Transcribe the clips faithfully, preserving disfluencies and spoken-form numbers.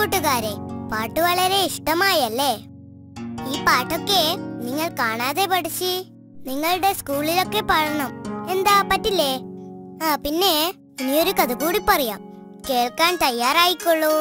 കൂട്ടുകാരെ, പാട്ട് വളരെ ഇഷ്ടമായല്ലേ? ഈ പാട്ടൊക്കെ നിങ്ങൾ കാണാതെ പഠിച്ച് നിങ്ങളുടെ സ്കൂളിലൊക്കെ പാടണം. എന്താ പറ്റില്ലേ? ആ പിന്നെ ഇനിയൊരു കഥ കൂടി പറയാം. കേൾക്കാൻ തയ്യാറായിക്കൊള്ളൂ.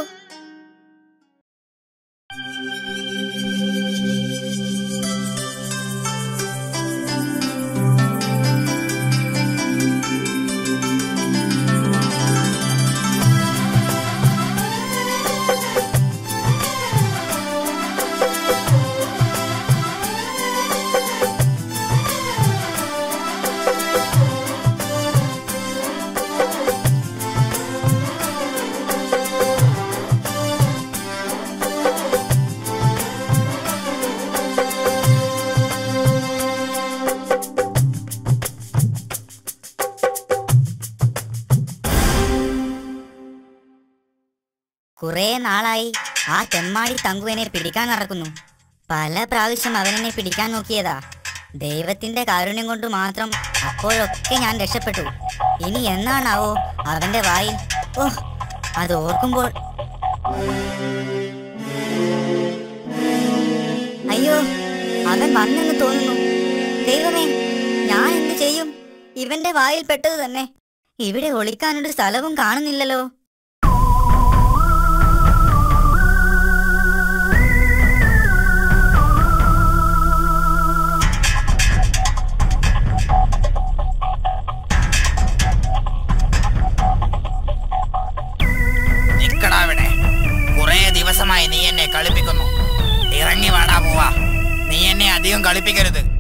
കുറെ നാളായി ആ തെമ്മാടി തങ്കുവിനെ പിടിക്കാൻ നടക്കുന്നു. പല പ്രാവശ്യം അവനെന്നെ പിടിക്കാൻ നോക്കിയതാ. ദൈവത്തിന്റെ കാരുണ്യം കൊണ്ട് മാത്രം അപ്പോഴൊക്കെ ഞാൻ രക്ഷപ്പെട്ടു. ഇനി എന്നാണാവോ അവന്റെ വായിൽ? ഓ, അത് ഓർക്കുമ്പോൾ അയ്യോ, അവൻ വന്നെന്ന് തോന്നുന്നു. ദൈവമേ, ഞാൻ എന്ത് ചെയ്യും? ഇവന്റെ വായിൽ പെട്ടത് തന്നെ. ഇവിടെ ഒളിക്കാനൊരു സ്ഥലവും കാണുന്നില്ലല്ലോ. ദിവസമായി നീ എന്നെ കളിപ്പിക്കുന്നു. ഇറങ്ങി വാടാ പോവാ. നീ എന്നെ അധികം കളിപ്പിക്കരുത്.